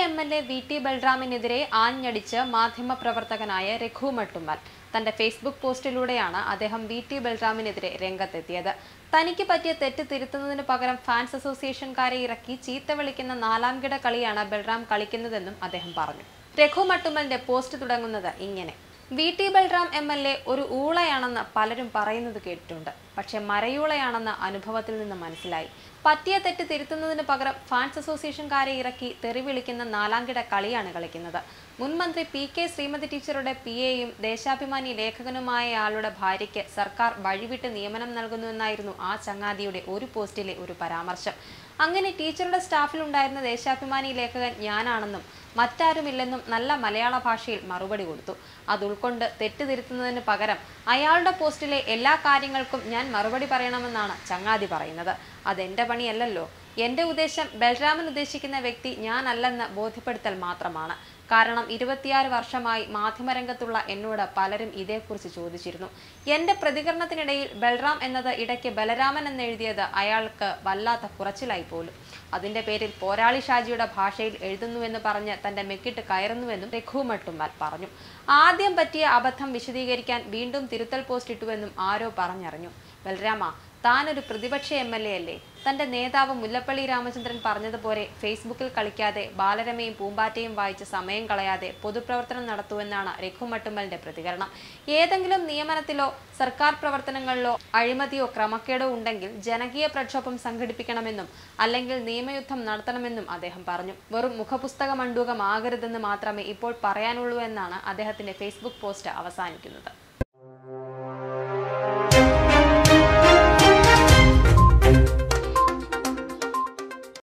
MLA VT ബൽറാമിനെതിരെ ആഞ്ഞടിച്ച് മാധ്യമപ്രവർത്തകനായ Raghu Mattummal തന്റെ Facebook പോസ്റ്റിലൂടെയാണ് അദ്ദേഹം VT ബൽറാമിനെതിരെ രംഗത്തെത്തിയത്. തനിക്ക് പറ്റിയ തെറ്റ് തിരുത്തുന്നതിന് പകരം ഫാൻസ് അസോസിയേഷൻകാരെ ഇറക്കി ചീത്ത വിളിക്കുന്ന നാലാംകിട കളിയാണ് ബൽറാം കളിക്കുന്നതെന്നും അദ്ദേഹം പറഞ്ഞു. രഘു മട്ടുമ്മലിന്റെ പോസ്റ്റ് തുടങ്ങുന്നത് ഇങ്ങനെ: VT ബൽറാം MLA ഒരു ഊളയാണെന്ന് പലരും പറയുന്നത് കേട്ടിട്ടുണ്ട്. പക്ഷെ മരയൂളയാണെന്ന് അനുഭവത്തിൽ നിന്ന് മനസ്സിലായി. പറ്റിയ തെറ്റ് തിരുത്തുന്നതിന് പകരം ഫാൻസ് അസോസിയേഷൻകാരെ ഇറക്കി തെറി വിളിക്കുന്ന നാലാംകിട കളിയാണ് കളിക്കുന്നത്. മുൻ മന്ത്രി PK ശ്രീമതി ടീച്ചറുടെ PAയും ദേശാഭിമാനി ലേഖകനുമായ ആളുടെ ഭാര്യയ്ക്ക് സർക്കാർ വഴിവിട്ട് നിയമനം നൽകുന്നുവെന്നായിരുന്നു ആ ചങ്ങാതിയുടെ ഒരു പോസ്റ്റിലെ ഒരു പരാമർശം. അങ്ങനെ ടീച്ചറുടെ സ്റ്റാഫിലുണ്ടായിരുന്ന ദേശാഭിമാനി ലേഖകൻ ഞാനാണെന്നും മറ്റാരുമില്ലെന്നും നല്ല മലയാള ഭാഷയിൽ മറുപടി കൊടുത്തു. അത് ഉൾക്കൊണ്ട് തെറ്റ് തിരുത്തുന്നതിന് പകരം അയാളുടെ പോസ്റ്റിലെ എല്ലാ കാര്യങ്ങൾക്കും ഞാൻ മറുപടി പറയണമെന്നാണ് ചങ്ങാതി പറയുന്നത്. അതെന്റെ പണിയല്ലല്ലോ. എന്റെ ഉദ്ദേശം ബൽറാമൻ ഉദ്ദേശിക്കുന്ന വ്യക്തി ഞാനല്ലെന്ന് ബോധ്യപ്പെടുത്തൽ മാത്രമാണ്. കാരണം 26 വർഷമായി മാധ്യമരംഗത്തുള്ള എന്നോട് പലരും ഇതേക്കുറിച്ച് ചോദിച്ചിരുന്നു. എന്റെ പ്രതികരണത്തിനിടയിൽ ബൽറാം എന്നത് ഇടയ്ക്ക് ബലരാമൻ എന്നെഴുതിയത് അയാൾക്ക് വല്ലാത്ത കുറച്ചിലായി പോലും. അതിന്റെ പേരിൽ പോരാളി ഷാജിയുടെ ഭാഷയിൽ എഴുതുന്നുവെന്ന് പറഞ്ഞ് തന്റെ മെക്കിട്ട് കയറുന്നുവെന്നും രഘു മട്ടുമ്മൽ പറഞ്ഞു. ആദ്യം പറ്റിയ അബദ്ധം വിശദീകരിക്കാൻ വീണ്ടും തിരുത്തൽ പോസ്റ്റ് ഇട്ടുവെന്നും ആരോ പറഞ്ഞറിഞ്ഞു. ബൽരാമ, താനൊരു പ്രതിപക്ഷ MLA അല്ലേ? തന്റെ നേതാവ് മുല്ലപ്പള്ളി രാമചന്ദ്രൻ പറഞ്ഞതുപോലെ ഫേസ്ബുക്കിൽ കളിക്കാതെ ബാലരമയും പൂമ്പാറ്റയും വായിച്ച് സമയം കളയാതെ പൊതുപ്രവർത്തനം നടത്തുമെന്നാണ് രഘു മട്ടുമ്മലിന്റെ പ്രതികരണം. ഏതെങ്കിലും നിയമനത്തിലോ സർക്കാർ പ്രവർത്തനങ്ങളിലോ അഴിമതിയോ ക്രമക്കേടോ ഉണ്ടെങ്കിൽ ജനകീയ പ്രക്ഷോഭം സംഘടിപ്പിക്കണമെന്നും അല്ലെങ്കിൽ നിയമയുദ്ധം നടത്തണമെന്നും അദ്ദേഹം പറഞ്ഞു. വെറും മുഖപുസ്തക മണ്ഡൂകമാകരുതെന്ന് മാത്രമേ ഇപ്പോൾ പറയാനുള്ളൂ എന്നാണ് അദ്ദേഹത്തിന്റെ ഫേസ്ബുക്ക് പോസ്റ്റ് അവസാനിക്കുന്നത്.